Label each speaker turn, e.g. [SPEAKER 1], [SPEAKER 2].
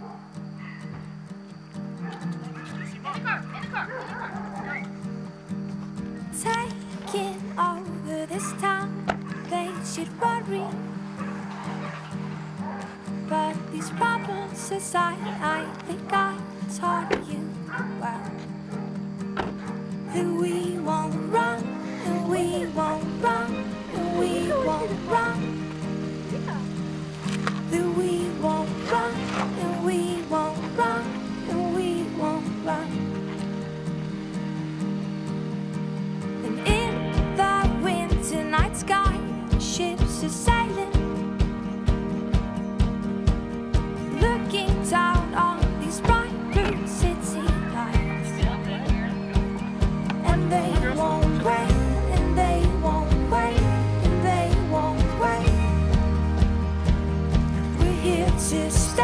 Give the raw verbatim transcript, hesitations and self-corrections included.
[SPEAKER 1] Taking over this town, they should worry. But these problems aside, I think I taught you well that we won't run, and we won't run, and we won't run. That we won't run, and we won't run, and we won't run. And in the winter night sky, ships are sailing, looking down on these bright blue city lights. And they won't wait, and they won't wait, and they won't wait. We're here to stay.